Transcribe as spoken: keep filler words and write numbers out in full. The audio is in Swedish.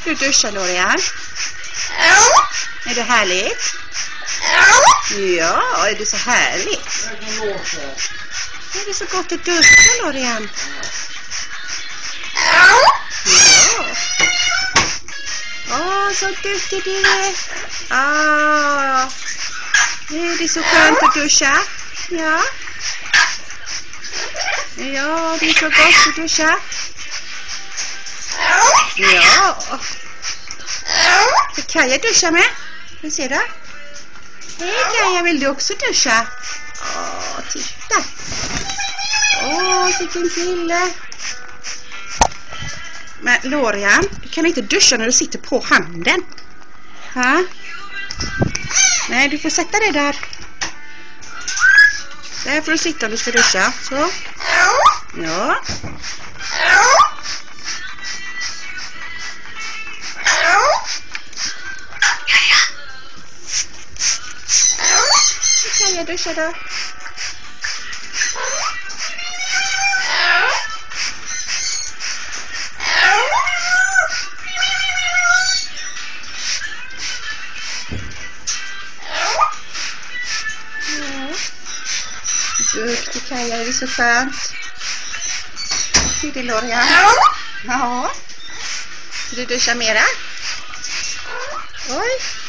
Du duschar, Lorian. Är det härligt? Ja, är det så härligt? Är det så gott att duscha, Lorian? Ja. Åh, så duktig du är. Ah. Är det så skönt att duscha? Ja. Ja, det är så gott att duscha. Ja. Det kan jag duscha med. Vi ser det. Hej Kaja, vill du också duscha? Åh, titta. Åh, vilken kille. Men Lorian, du kan inte duscha när du sitter på handen. Ha? Nej, du får sätta dig där. Där får du sitta om du ska duscha. Så. Ja. Så kan jag duscha då. Duktig Kaja, det är så skönt. Hur är det, Lorian? Ja. Vill du duscha mera? Oj.